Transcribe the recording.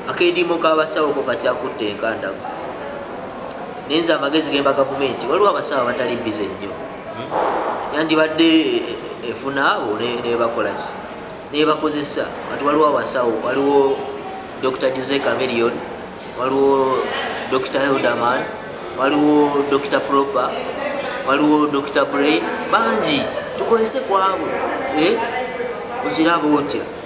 akedimo kabasawo ko kakyakutte enkandako nenze amagezi gemba gavumenti waliwo abasawo batali bize nnyo yandibadde efuna abo nebakolaki nebakozesa ati waliwo abasawo waliwo Dr. Jose Chameleon waliwo Dr. Hildaman waliwo Dr. Proper waliwo Dr. Brain banji tukozese kwabo ozirabo otya